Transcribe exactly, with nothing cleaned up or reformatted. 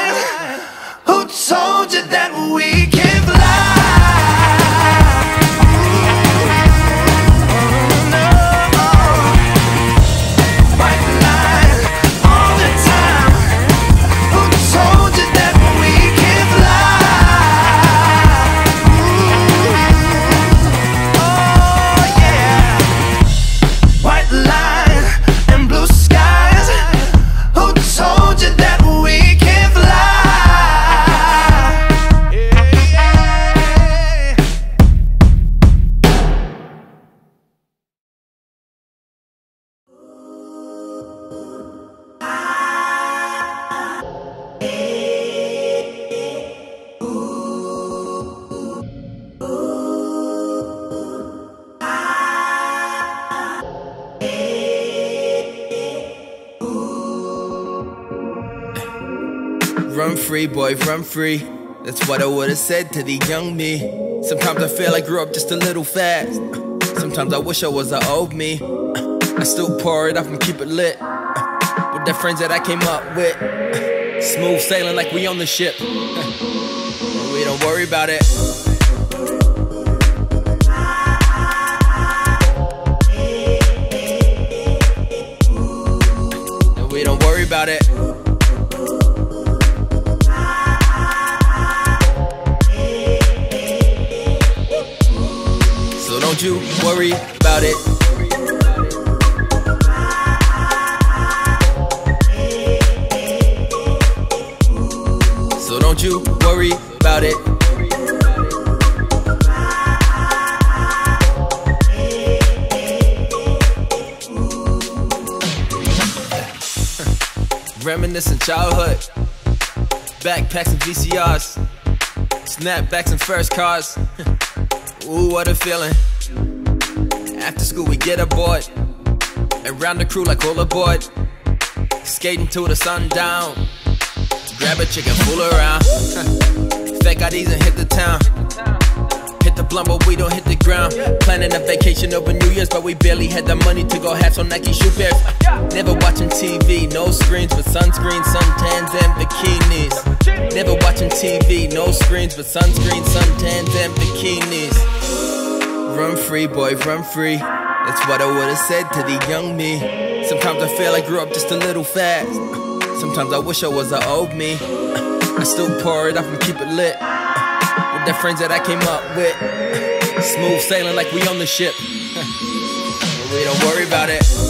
skies. Who told you that we can fly? Run free, boy, run free. That's what I would've said to the young me. Sometimes I feel I grew up just a little fast. Sometimes I wish I was the old me. I still pour it up and keep it lit with the friends that I came up with. Smooth sailing like we on the ship. We don't worry about it. We don't worry about it. So don't you worry about it. So don't you worry about it. Reminiscing childhood, backpacks and V C Rs, snapbacks and first cars. Ooh, what a feeling. After school we get aboard and round the crew like all aboard, skating till the sun down, grab a chick and fool around. Fake I Ds and hit the town, hit the blunt but we don't hit the ground. Planning a vacation over New Year's but we barely had the money to go have some Nike shoe pairs. Never watching T V, no screens but sunscreen, suntans and bikinis. Never watching T V, no screens but sunscreen, suntans and bikinis. Run free, boy, run free. That's what I would've said to the young me. Sometimes I feel I grew up just a little fast. Sometimes I wish I was the old me. I still pour it up and keep it lit with the friends that I came up with. Smooth sailing like we on the ship. We don't worry about it.